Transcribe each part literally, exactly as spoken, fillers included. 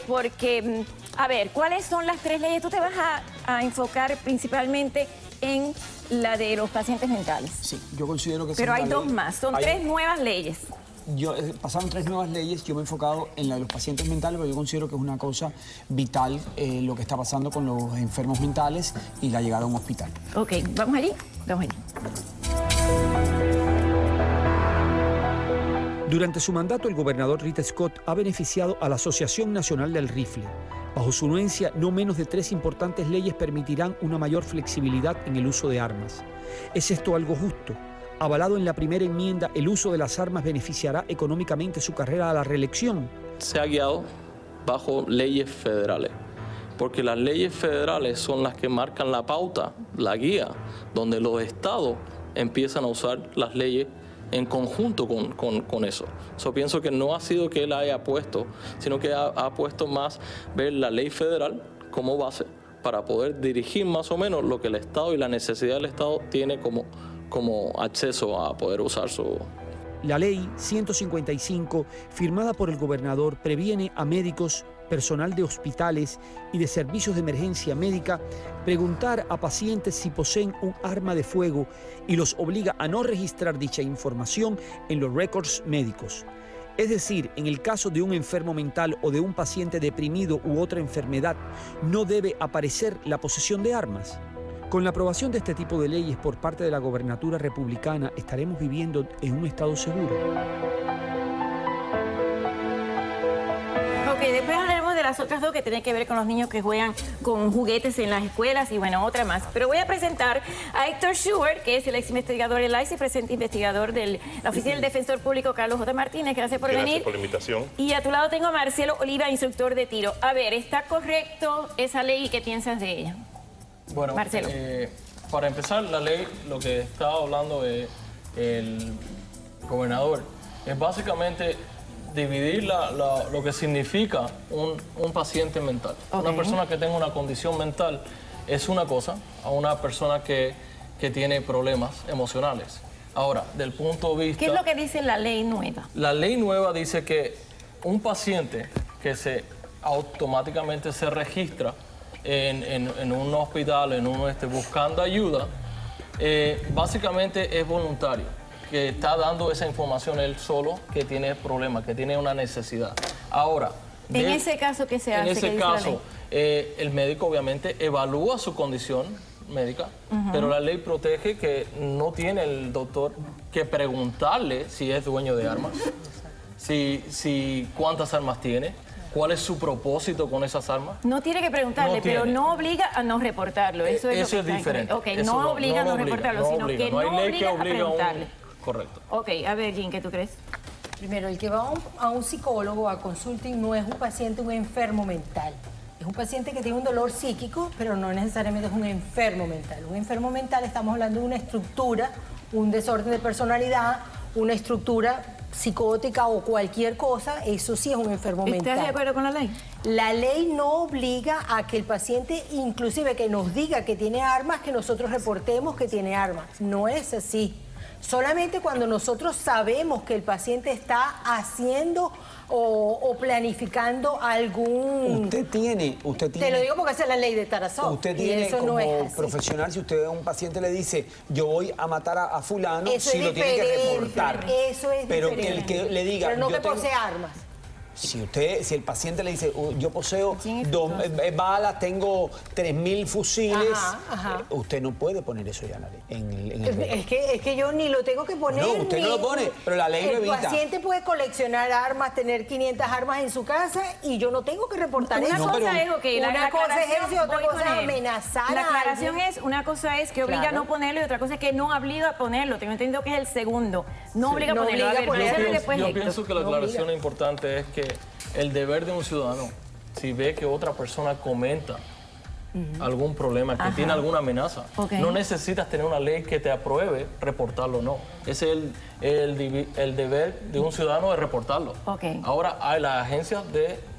porque, a ver, ¿cuáles son las tres leyes? Tú te vas a, a enfocar principalmente en la de los pacientes mentales. Sí, yo considero que... Pero hay dos más, son hay... tres nuevas leyes. Yo, eh, pasaron tres nuevas leyes, yo me he enfocado en la de los pacientes mentales, porque yo considero que es una cosa vital eh, lo que está pasando con los enfermos mentales y la llegada a un hospital. Ok, ¿vamos allí? Vamos allí. Durante su mandato, el gobernador Rick Scott ha beneficiado a la Asociación Nacional del Rifle. Bajo su anuencia, no menos de tres importantes leyes permitirán una mayor flexibilidad en el uso de armas. ¿Es esto algo justo? Avalado en la primera enmienda, ¿el uso de las armas beneficiará económicamente su carrera a la reelección? Se ha guiado bajo leyes federales, porque las leyes federales son las que marcan la pauta, la guía, donde los estados empiezan a usar las leyes en conjunto con, con, con eso. Yo pienso que no ha sido que él haya puesto, sino que ha, ha puesto más ver la ley federal como base para poder dirigir más o menos lo que el Estado y la necesidad del Estado tiene como, como acceso a poder usar su... La ley ciento cincuenta y cinco, firmada por el gobernador, previene a médicos, personal de hospitales y de servicios de emergencia médica preguntar a pacientes si poseen un arma de fuego y los obliga a no registrar dicha información en los récords médicos. Es decir, en el caso de un enfermo mental o de un paciente deprimido u otra enfermedad, no debe aparecer la posesión de armas. Con la aprobación de este tipo de leyes por parte de la gobernatura republicana, estaremos viviendo en un estado seguro. Ok, después hablaremos de las otras dos que tienen que ver con los niños que juegan con juguetes en las escuelas y bueno, otra más. Pero voy a presentar a Héctor Schubert, que es el ex investigador del I C E, presente investigador de la Oficina del Defensor Público Carlos J. Martínez. Gracias por Gracias venir. Gracias por la invitación. Y a tu lado tengo a Marcelo Oliva, instructor de tiro. A ver, ¿está correcto esa ley y qué piensas de ella? Bueno, Marcelo. Eh, para empezar, la ley, lo que estaba hablando eh, el gobernador, es básicamente dividir la, la, lo que significa un, un paciente mental. Okay. Una persona que tenga una condición mental es una cosa, a una persona que, que tiene problemas emocionales. Ahora, del punto de vista... ¿Qué es lo que dice la ley nueva? La ley nueva dice que un paciente que se automáticamente se registra En, en, en un hospital, en un, este, buscando ayuda, eh, básicamente es voluntario, que está dando esa información él solo, que tiene problemas, que tiene una necesidad. Ahora... ¿En de, ese caso qué se hace? En ese caso, eh, el médico obviamente evalúa su condición médica, uh-huh. pero la ley protege que no tiene el doctor que preguntarle si es dueño de armas, si, si cuántas armas tiene, ¿cuál es su propósito con esas armas? No tiene que preguntarle, no pero tiene. no obliga a no reportarlo. Eso es, Eso lo que es diferente. Ok, Eso no, no obliga no a no obliga, reportarlo, no sino obliga. que no, hay no ley obliga, que obliga a preguntarle. Un... Correcto. Ok, a ver, Jean, ¿qué tú crees? Primero, el que va a un, a un psicólogo a consulting no es un paciente, un enfermo mental. Es un paciente que tiene un dolor psíquico, pero no necesariamente es un enfermo mental. Un enfermo mental, estamos hablando de una estructura, un desorden de personalidad, una estructura psicótica o cualquier cosa, eso sí es un enfermo mental. ¿Estás de acuerdo con la ley? La ley no obliga a que el paciente, inclusive que nos diga que tiene armas, que nosotros reportemos que tiene armas. No es así. Solamente cuando nosotros sabemos que el paciente está haciendo o, o planificando algún... Usted tiene, usted tiene... Te lo digo porque esa es la ley de Tarazón. Usted tiene eso como no es profesional, si usted a un paciente le dice, yo voy a matar a, a fulano, eso si es lo tiene que reportar. Eso es Pero diferente. que el que le diga... Pero no yo que tengo... posee armas. Si usted, si el paciente le dice, uh, yo poseo dos eh, balas, tengo tres mil fusiles, ajá, ajá. Eh, usted no puede poner eso ya en la ley. En el, en el es, que, es que yo ni lo tengo que poner. No, usted ni, no lo pone, pero la ley lo evita. El paciente puede coleccionar armas, tener quinientas armas en su casa y yo no tengo que reportar una eso. Cosa pero, es, okay, una la, cosa la es eso y otra cosa es amenazar. La a aclaración alguien. es, una cosa es que obliga claro. a no ponerlo y otra cosa es que no obliga a ponerlo. Tengo entendido que es el segundo. No sí, obliga no a ponerlo. Obliga a ver, ponerlo. Yo, pienso, después, yo Héctor. pienso que la no aclaración obliga. importante es que el deber de un ciudadano, si ve que otra persona comenta uh-huh. algún problema, que Ajá. tiene alguna amenaza, okay. no necesitas tener una ley que te apruebe reportarlo o no. Ese es el, el, el deber de un ciudadano de reportarlo. Okay. Ahora hay las agencias de,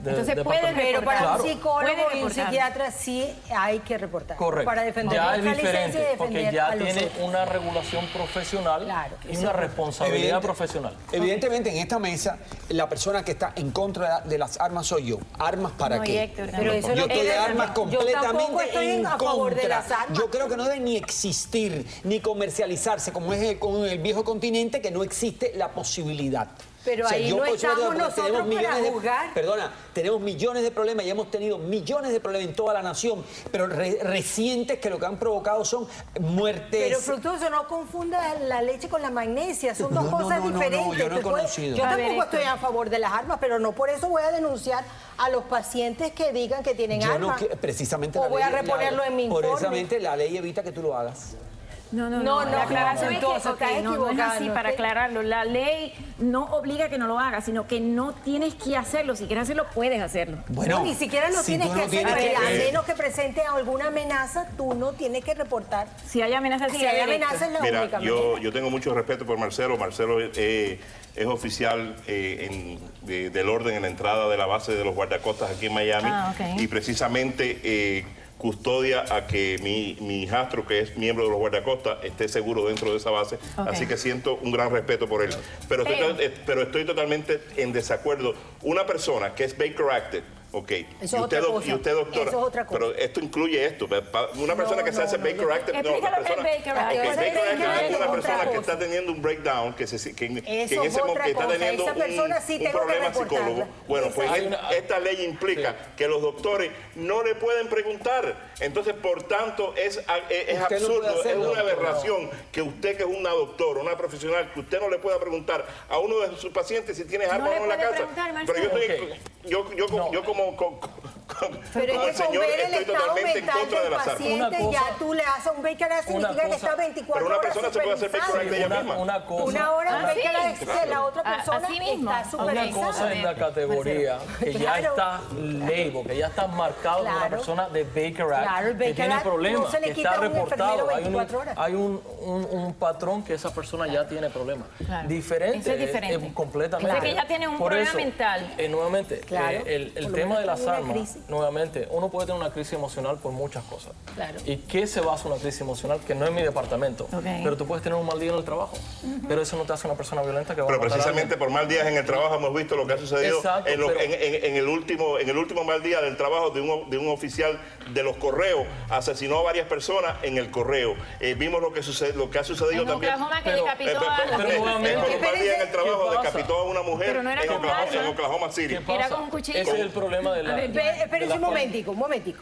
de Entonces puede departamento. Pero para Claro. un psicólogo Puede y un reportarlo. psiquiatra sí hay que reportar. Correcto. Para defender ya es nuestra licencia y diferente, porque defender ya a los tiene otros. una regulación profesional Claro, y eso una es- responsabilidad Evidente- profesional. Evidentemente, en esta mesa, la persona que está en contra de las armas soy yo. ¿Armas para No, y qué? Héctor Pero también. eso Yo no estoy de quiere- armas yo tampoco completamente estoy en a favor de contra. las armas. Yo creo que no deben ni existir, ni comercializarse, como es el, con el viejo continente, que no existe la posibilidad. Pero ahí no por eso estamos digo, porque nosotros tenemos para millones de- juzgar. Perdona, tenemos millones de problemas y hemos tenido millones de problemas en toda la nación, pero re- recientes que lo que han provocado son muertes. Pero Fructuoso, no confunda la leche con la magnesia, son dos No, no, cosas no, no, no, diferentes. yo no he Te puede- conocido. yo A ver, tampoco Héctor. estoy a favor de las armas, pero no por eso voy a denunciar a los pacientes que digan que tienen Yo no armas. qui- precisamente o la voy a ley- reponerlo la- en mi informe. Precisamente la ley evita que tú lo hagas. No, no, No, no. no, La aclaración no, es que, entonces, ok, estás no, no es así equivocando, para ¿ok? aclararlo. La ley no obliga a que no lo hagas, sino que no tienes que hacerlo. Si quieres hacerlo, puedes hacerlo. Bueno, no, ni siquiera lo si tienes tú que no hacer, tienes porque que- a eh, menos que presente alguna amenaza, tú no tienes que reportar. Si hay amenazas, sí Si hay derecho. amenaza es la Mira, única yo, manera. yo tengo mucho respeto por Marcelo. Marcelo eh, es oficial eh, en- de- del orden en la entrada de la base de los guardacostas aquí en Miami. Ah, ok. Y precisamente eh, custodia a que mi, mi hijastro, que es miembro de los guardacostas, esté seguro dentro de esa base. Ok. Así que siento un gran respeto por él. Pero estoy, Pero- eh, pero estoy totalmente en desacuerdo. Una persona que es Baker Acted, ok, Eso y es usted, otra doc- cosa. y usted doctora, Eso es otra cosa. pero esto incluye esto. pa- pa- Una persona No, que se no, hace no, Baker yo- Acted, no, Explica la lo que es persona, Baker ok, Acted. Baker Baker Acted es Acted una es persona otra que cosa. está teniendo un breakdown, que, se, que, en- que Eso en es ese momento otra está cosa. teniendo Esa un, persona sí un tengo que problema reportarla. psicólogo. Bueno, Esa- pues Hay es- una- esta ley implica que los doctores no le pueden preguntar. Entonces, por tanto, es, a- es, es Usted no puede absurdo, es hacerlo, una doctor. aberración que usted, que es una doctora, una profesional, que usted no le pueda preguntar a uno de sus pacientes si tiene armas le o no en la puede casa. preguntar, Pero yo Marcelo. estoy, yo, yo, como- No. yo como, como, como- Pero como es el que con señor ver el estoy estado totalmente en mental contra de del las armas. paciente, Una cosa- ya tú le haces un Baker Act, una significa que cosa- está veinticuatro Pero una horas persona se puede hacer Baker supervisado. Act de ella una, misma. una cosa, Una hora Ah, en Baker sí. Act de la otra Ah, persona así mismo. está Una Una supervisada. cosa es la categoría que ya Claro. está label, que ya está marcado como una Claro. persona de Baker Act, Claro, el que Baker tiene Act problemas, no se le que quita está a un reportado. enfermero Hay, un, veinticuatro horas. hay un, un- un patrón que esa persona ya tiene problemas. Claro. Diferente, Eso es diferente. eh, completamente. O sea, que ya tiene un Por problema eso, mental. eh, nuevamente, Claro. eh, el, el Por lo tema menos de las tiene una armas, crisis. nuevamente, uno puede tener una crisis emocional por muchas cosas. Claro. ¿Y qué se basa una crisis emocional? Que no es mi departamento. Ok. Pero tú puedes tener un mal día en el trabajo. Pero eso no te hace una persona violenta que va Pero a matar a precisamente alguien. por mal días en el trabajo hemos visto lo que ha sucedido Exacto, en, lo- pero- en- en- en el último, en el último mal día del trabajo de un, de un oficial de los correos. Asesinó a varias personas en el correo. Eh, vimos lo que, sucede, lo que ha sucedido En también. Oklahoma que Pero- decapitó Eh, a pero- la pero- pero nuevamente- eh, por mal día en el trabajo ¿Qué pasa? decapitó a una mujer Pero no era en, con Oklahoma, arma. en Oklahoma City. ¿Qué pasa? Era con un cuchillo. Ese es el problema de la... A ver, de Espérense la un forma- momentico, un momentico.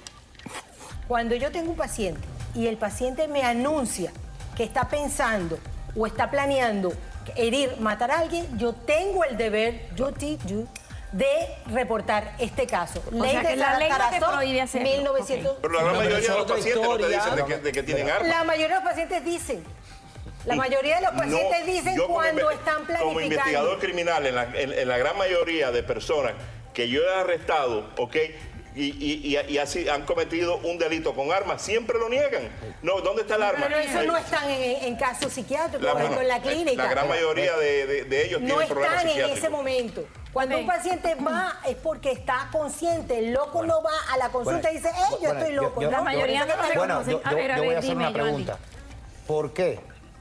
Cuando yo tengo un paciente y el paciente me anuncia que está pensando o está planeando herir, matar a alguien, yo tengo el deber, yo te do, de reportar este caso. O sea, que la ley no te Tarazón, prohíbe hacerlo. mil novecientos. Pero la gran No, pero mayoría esa de los otra pacientes no te historia. dicen de que, de que tienen armas. La mayoría de los pacientes dicen. La mayoría de los pacientes No, dicen yo como cuando inve- están Como planificando. investigador criminal, en la, en- en la gran mayoría de personas que yo he arrestado, ¿ok? Y, y, y- y así han cometido un delito con armas, siempre lo niegan. No, ¿dónde está el arma? Pero eso Eh, no están en, en casos psiquiátricos, la- por ejemplo, en la clínica. La gran mayoría de, de- de ellos No tienen problemas están en psiquiátricos. ese momento. Cuando Ok. un paciente va es porque está consciente. El loco no va a la consulta y dice, hey, yo bueno, estoy yo- loco. yo- ¿no? La mayoría no lo Bueno, reconocen. yo, A yo- ver, a yo voy ver, a hacer dime, una Joanny. pregunta. ¿Por qué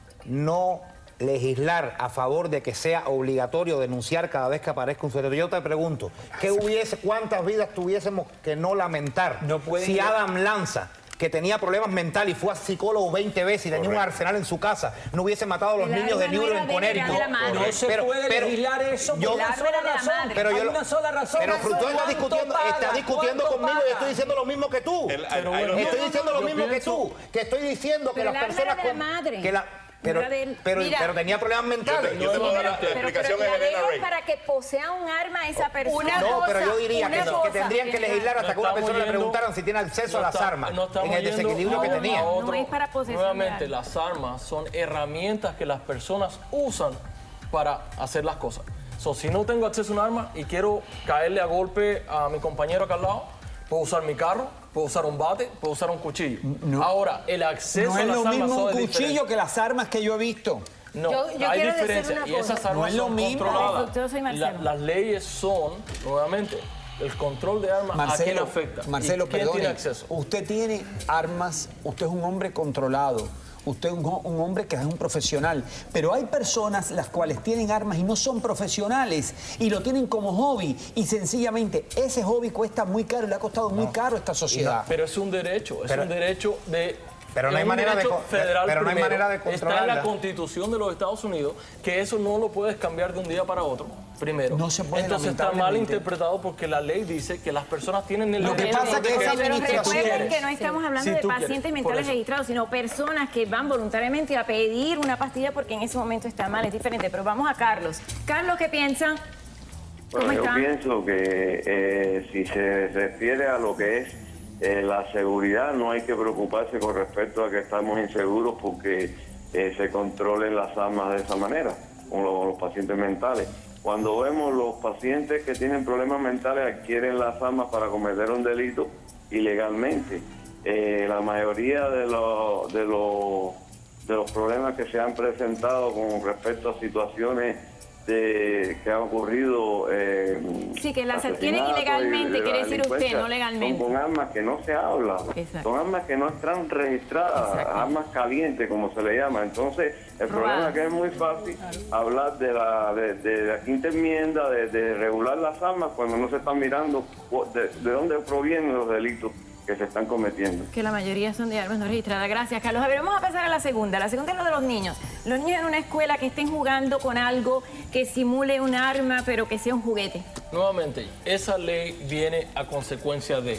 no legislar a favor de que sea obligatorio denunciar cada vez que aparezca un sujeto? Yo te pregunto, ¿qué hubiese, ¿cuántas vidas tuviésemos que no lamentar No pueden si ir- Adam Lanza, que tenía problemas mentales y fue a psicólogo veinte veces y tenía un Correcto. arsenal en su casa, no hubiese matado a los El niños de arma no Newry era en de- era de la Connecticut? madre. No se Pero- puede pero- legislar eso por yo- una El arma sola era de la razón. madre. Pero yo Hay lo- una sola razón. Pero Fructuoso está ¿Cuánto discutiendo, paga? está discutiendo ¿Cuánto conmigo y paga? estoy diciendo lo mismo que tú. El- Pero ahí bueno, lo- Estoy diciendo lo Yo mismo que pienso- tú, que estoy diciendo que Pero las el arma personas era de la con- madre. que la- pero, Era de él. pero, Mira. pero tenía problemas mentales. Yo te puedo dar la, la Pero, explicación pero es la ley Elena es Rey. para que posea un arma esa persona. Una No, cosa, pero yo diría una que, que cosa. tendrían que legislar hasta No que una estamos persona le yendo- preguntaran si tiene acceso no a las está- armas no estamos en el yendo desequilibrio a que un- tenía. a otro. No es para posesión de Nuevamente, armas. las armas son herramientas que las personas usan para hacer las cosas. So, si no tengo acceso a un arma y quiero caerle a golpe a mi compañero acá al lado, puedo usar mi carro, puedo usar un bate, puedo usar un cuchillo. Ahora, el acceso No a es las lo armas mismo son un diferentes. cuchillo que las armas que yo he visto. No, Yo- yo hay quiero decir diferencia una y cosa. esas armas No es lo son mismo. controladas. Yo soy Marcelo. La- las leyes son, nuevamente, El control de armas, ¿a quién afecta? Marcelo, ¿Y quién perdone, tiene acceso? Usted tiene armas, usted es un hombre controlado. Usted es un, un hombre que es un profesional, pero hay personas las cuales tienen armas y no son profesionales y lo tienen como hobby y sencillamente ese hobby cuesta muy caro y le ha costado muy No. caro a esta sociedad. No, pero es un derecho, es Pero- un derecho de... Pero no hay es un manera de derecho co- federal pero no hay primero. manera de Está en controlarla. la Constitución de los Estados Unidos que eso no lo puedes cambiar de un día para otro, primero. No se puede, Entonces está mal lamentablemente. interpretado porque la ley dice que las personas tienen el Lo que derecho pasa de que esa ejercer- Pero administración- recuerden quieres. que no estamos hablando Si de tú quieres, pacientes por mentales eso. registrados, sino personas que van voluntariamente a pedir una pastilla porque en ese momento está mal, es diferente. Pero vamos a Carlos. Carlos, ¿qué piensa? ¿Cómo Bueno, yo está? pienso que eh, si se refiere a lo que es eh, la seguridad, no hay que preocuparse con respecto a que estamos inseguros porque eh, se controlen las armas de esa manera, con los, los pacientes mentales. Cuando vemos los pacientes que tienen problemas mentales adquieren las armas para cometer un delito ilegalmente. Eh, la mayoría de los, de, los, de los problemas que se han presentado con respecto a situaciones de, que han ocurrido... Eh, Sí, que las adquieren asesinatos ilegalmente, y de quiere la decir usted, delincuencia, no legalmente. Son con armas que no se habla, Exacto. son armas que no están registradas, Exacto. armas calientes como se le llama. Entonces, el Robadas. problema es que es muy fácil hablar de la, de, de la quinta enmienda, de, de regular las armas cuando no se están mirando de, de dónde provienen los delitos que se están cometiendo. Que la mayoría son de armas no registradas. Gracias, Carlos. A ver, vamos a pasar a la segunda. La segunda es lo de los niños. Los niños en una escuela que estén jugando con algo que simule un arma, pero que sea un juguete. Nuevamente, esa ley viene a consecuencia de...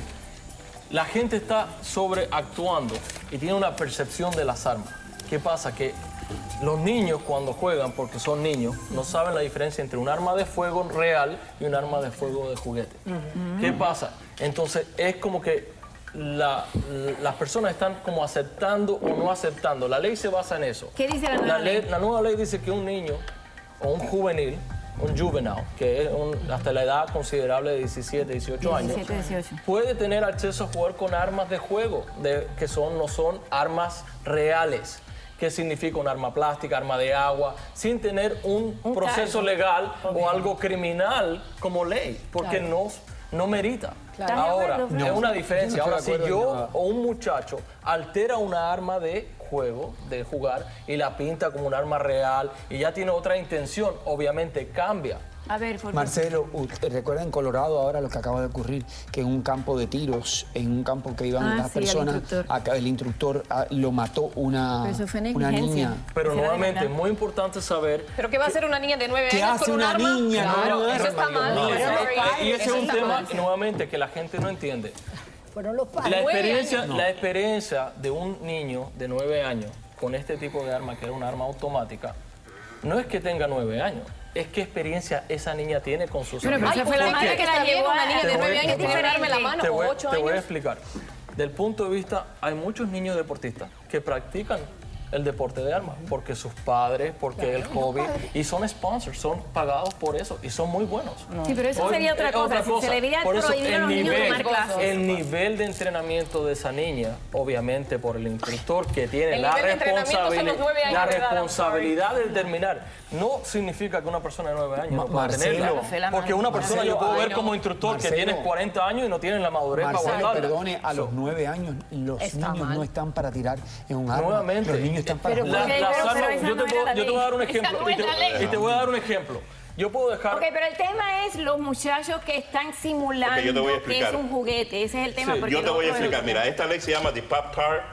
La gente está sobreactuando y tiene una percepción de las armas. ¿Qué pasa? Que los niños cuando juegan, porque son niños, no saben la diferencia entre un arma de fuego real y un arma de fuego de juguete. ¿Qué pasa? Entonces es como que la- las personas están como aceptando o no aceptando. La ley se basa en eso. ¿Qué dice la nueva ley? La nueva ley dice que un niño o un juvenil, un juvenile, que es un- hasta la edad considerable de diecisiete, dieciocho años, diecisiete, dieciocho. puede tener acceso a jugar con armas de juego, de, que son, no son armas reales. ¿Qué significa un arma plástica, arma de agua, sin tener un, Un proceso cargo. legal o algo criminal como ley? Porque no, no merita. ¿Estás de Ahora, acuerdo, es Fran? una diferencia. Yo no Ahora, estoy si de acuerdo en yo nada. o un muchacho altera una arma de juego, de jugar, y la pinta como un arma real y ya tiene otra intención, obviamente cambia. A ver, ¿por qué? Marcelo, usted recuerda en Colorado ahora lo que acaba de ocurrir, que en un campo de tiros, en un campo que iban Ah, las sí, el personas, instructor. acá el instructor ah, lo mató una, Pero eso fue una negligencia. niña. Pero Será de nuevamente, verdad. muy importante saber... ¿Pero qué va a hacer una niña de nueve ¿Qué años hace con un una arma? niña con Claro, un eso arma, está Dios mal. mío? Eso Pero está mal. Y ese es Eso un está tema, mal. nuevamente, que la gente no entiende. Fueron los padres. La nueve experiencia, años. la experiencia de un niño de nueve años con este tipo de arma, que es un arma automática, no es que tenga nueve años, es qué experiencia esa niña tiene con sus Pero, pero amigos. esa fue la ¿Por qué? madre que la Está bien, llevó a... una niña Te de voy- nueve años te voy- tiene un arma en la mano Te o voy, ocho te voy a años. explicar. Del punto de vista, hay muchos niños deportistas que practican el deporte de armas, porque sus padres, porque el hobby, y son sponsors, son pagados por eso, y son muy buenos. Sí, pero eso Hoy, sería eh, otra cosa. Si se le debería Por eso, prohibir a el los niños nivel, tomar clases. el nivel de entrenamiento de esa niña, obviamente por el instructor que tiene El la nivel de entrenamiento son los responsabilidad, nueve años la de edad, I'm sorry. responsabilidad de determinar, no significa que una persona de nueve años Ma- no pueda Marcelo. tenerla. Fue la Porque mano. una persona Marcelo, yo puedo ay, ver no. como instructor Marcelo. que tiene cuarenta años y no tiene la madurez para Marcelo, aguantarla. perdone, a los So, nueve años los Está niños mal. no están para tirar en un arma. Nuevamente, Los niños están para Pero jugar. ¿por qué? las pero- armas- pero esa yo, no te era puedo, la yo te voy a dar un ley. ejemplo. Esa no y, es la te, ley. y te voy a dar un ejemplo. Yo puedo dejar... Ok, pero el tema es los muchachos que están simulando Ok, yo te voy a que explicar. es un juguete. Ese es el tema. Sí, porque Yo te lo voy a otro es explicar. otro. Mira, esta ley se llama The Pop-Tart,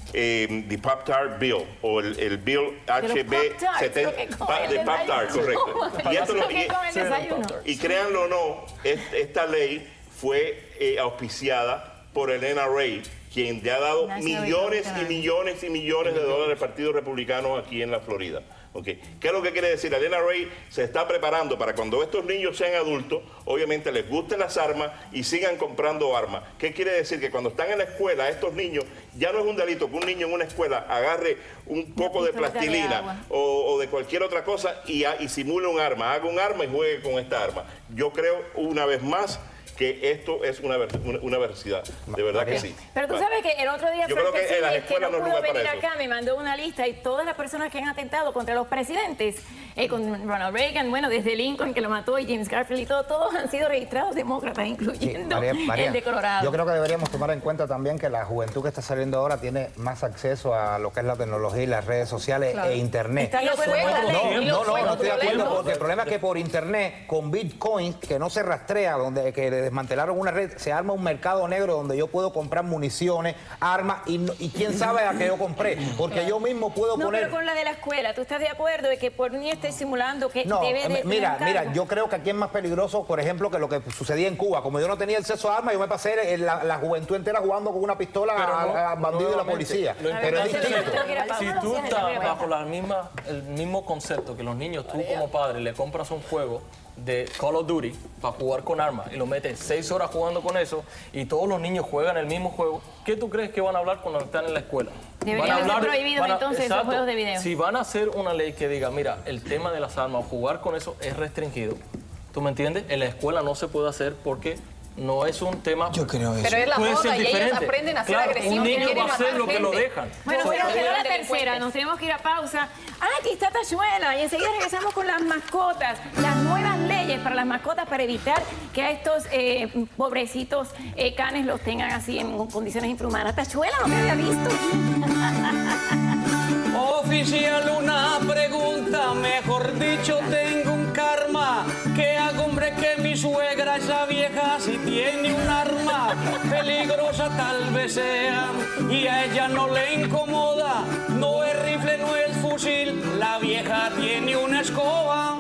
eh, the Pop-Tart Bill, o el, el Bill H B Pop-Tarts, setenta. lo que comen Pa- De en Pop-Tart, desayuno. correcto. Y, esto Lo lo- que y- comen en desayuno. y créanlo o no, es- esta ley fue eh, auspiciada por el N R A, quien le ha dado National millones y Republican. millones y millones de dólares al Partido Republicano aquí en la Florida. ¿Ok? ¿Qué es lo que quiere decir? El N R A se está preparando para cuando estos niños sean adultos, obviamente les gusten las armas y sigan comprando armas. ¿Qué quiere decir? Que cuando están en la escuela, estos niños, ya no es un delito que un niño en una escuela agarre un poco de pistolita de plastilina agua. o, o de cualquier otra cosa y, ha- y simule un arma, haga un arma y juegue con esta arma. Yo creo, una vez más, que esto es una, una, una versidad. De verdad que sí. Pero tú Vale. sabes que el otro día Yo Frank creo que en las Casillas, que escuelas no no es pudo lugar para venir eso. acá, me mandó una lista y todas las personas que han atentado contra los presidentes, eh, con Ronald Reagan, bueno, desde Lincoln que lo mató y James Garfield y todo, todos han sido registrados demócratas, incluyendo María, María, el de Colorado. yo creo que deberíamos tomar en cuenta también que la juventud que está saliendo ahora tiene más acceso a lo que es la tecnología y las redes sociales Claro. e internet. ¿Estás de acuerdo con la ley? No, Y no, los no, juegos, no estoy de acuerdo problemas. porque el problema es que por internet, con Bitcoin, que no se rastrea, donde que le desmantelaron una red, se arma un mercado negro donde yo puedo comprar municiones, armas y, no- y quién sabe a qué yo compré, porque yo mismo puedo No, poner... pero con la de la escuela, ¿tú estás de acuerdo de que por niño esté simulando que No, debe de eh, mira, tener un mira, cargo? yo creo que aquí es más peligroso, por ejemplo, que lo que sucedía en Cuba. Como yo no tenía acceso a armas, yo me pasé la, la juventud entera jugando con una pistola Pero no, a, a bandidos de la nuevamente, policía. lo Pero es importante distinto. es si tú estás bajo la misma, el mismo concepto que los niños, tú como padre le compras un juego de Call of Duty para jugar con armas y lo metes seis horas jugando con eso y todos los niños juegan el mismo juego, ¿qué tú crees que van a hablar cuando están en la escuela? Deberían Van a ser prohibidos van a- entonces esos exacto. juegos de video. Si van a hacer una ley que diga, mira, el tema de las armas, jugar con eso es restringido, ¿tú me entiendes? En la escuela no se puede hacer porque no es un tema... Yo creo eso. Pero es la Puede ser moda y ellos diferente. aprenden a ser Claro, agresivos. un niño quieren va a hacer matar lo que lo gente. dejan. Bueno, Son bueno, quedó la delincuentes. tercera, nos tenemos que ir a pausa. Ah, aquí está Tachuela y enseguida regresamos con las mascotas, las nuevas leyes para las mascotas para evitar que a estos eh, pobrecitos eh, canes los tengan así en condiciones infrahumanas. Tachuela, no me había visto. Oficial, una pregunta, mejor dicho, tengo un karma. ¿Qué hago, hombre, que mi suegra, esa vieja, si tiene un arma? Peligrosa tal vez sea, y a ella no le incomoda. No es rifle, no es fusil, la vieja tiene una escoba.